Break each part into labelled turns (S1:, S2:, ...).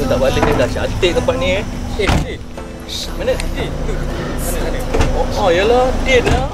S1: tak balik ni dah cantik tempat ni Mana? Mana? Oh yalah, Din lah.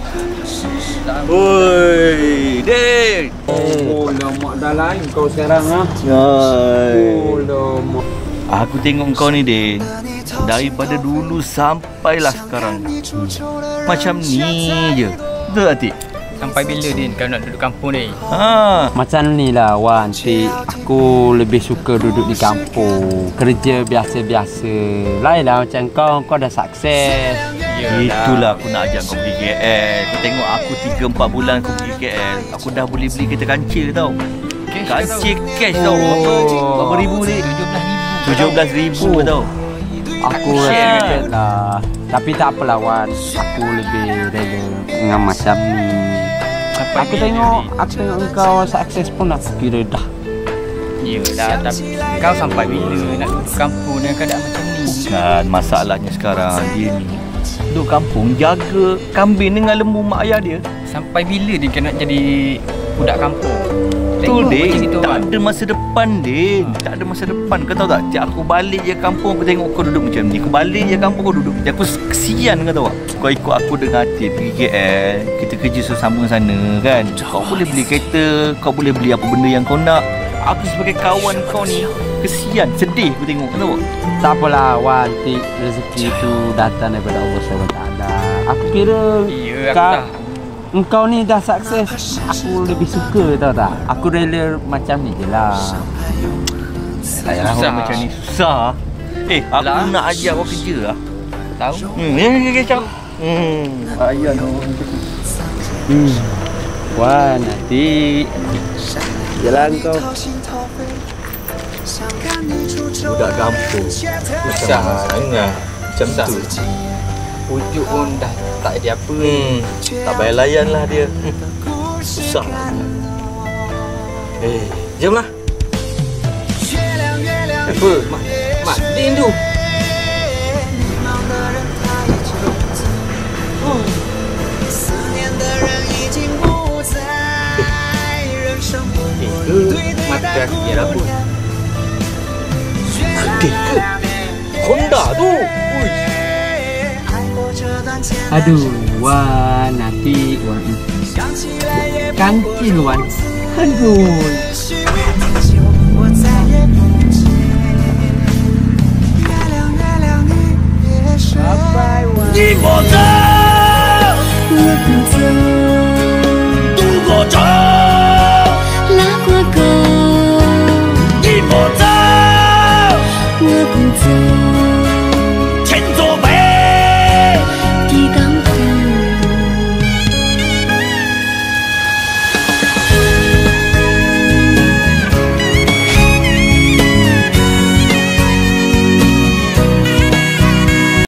S1: Woi, Din.
S2: Oh, lama dah lain kau sekarang ah.
S1: Oh,
S2: lama.
S1: Aku tengok kau ni, Din. Daripada dulu sampailah sekarang. Macam ni je. Betul tak, Tik?
S3: Sampai bila Din kau nak duduk kampung ni?
S2: Macam ni lah Wan, aku lebih suka duduk di kampung. Kerja biasa-biasa. Lain lah macam kau dah sukses.
S1: Itulah aku nak ajak kau pergi KL. Kau tengok aku 3-4 bulan aku pergi KL. Aku dah boleh beli kereta kancil tau. Kancil cash tau. Berapa ribu ni? 17,000 tau.
S2: Aku respect lah. Tapi tak apalah Wan, aku lebih rela dengan macam ni. Aku tengok kau sukses pun aku kira dah.
S3: Yelah, tapi kau sampai bila nak duduk kampung dengan keadaan macam ni?
S1: Bukan, masalahnya sekarang dia ni duduk kampung jaga kambing dengan lembu mak ayah dia.
S3: Sampai bila dia nak jadi budak kampung?
S1: Betul, Din. Tak ada masa depan, Din. Tak ada masa depan. Kau tahu tak? Tiap aku balik je kampung, aku tengok kau duduk macam ni. Aku balik je kampung, kau duduk macam ni. Aku kesian, kau tahu tak? Kau ikut aku dengan hati pergi KL. Kita kerja sama sana kan. Kau boleh beli kereta. Kau boleh beli apa benda yang kau nak. Aku sebagai kawan kau ni kesian, sedih aku tengok. Kau tahu tak?
S2: Tak apalah Wan, rezeki itu datang daripada Allah SWT. Aku kira engkau ni dah sukses, aku lebih suka, tahu tak? Aku rela macam ni je lah.
S1: Susah macam ni, susah. Aku nak ajak kau kerja lah.
S3: Tahu?
S1: Ni kacau. Ayah nak.
S2: Wan, nanti jalan kau.
S1: Budak kampung susah sangat. Macam tu.
S3: Pujuk pun dah tak ada apa.
S1: Tak payah layan lah dia. Susah. Jomlah. Apa? Mak Din tu.
S3: Mata kaki apa?
S1: Din ke? Honda tu.
S2: Aduh, Wan, nanti Wan kancil Wan. Aduh. Bye Wan.
S1: 你不走，我不走，渡过桥，
S4: 拉过沟，
S1: 你不走，
S4: 我不走。